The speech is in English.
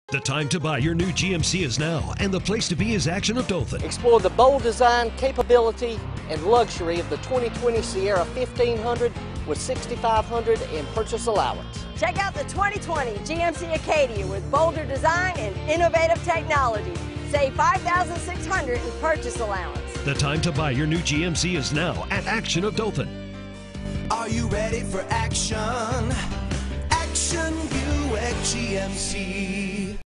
The time to buy your new GMC is now, and the place to be is Action of Dothan. Explore the bold design, capability, and luxury of the 2020 Sierra 1500 with $6,500 in purchase allowance. Check out the 2020 GMC Acadia with bolder design and innovative technology. Save $5,600 in purchase allowance. The time to buy your new GMC is now at Action of Dothan. Are you ready for action? Action, you at GMC.